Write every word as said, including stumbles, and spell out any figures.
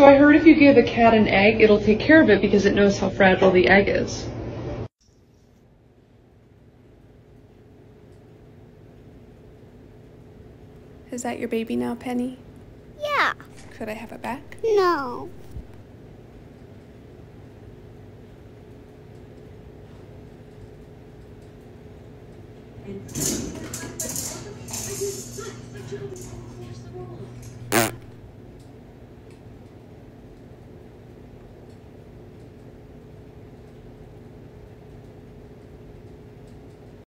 So I heard if you give a cat an egg, it'll take care of it because it knows how fragile the egg is. Is that your baby now, Penny? Yeah. Could I have it back? No.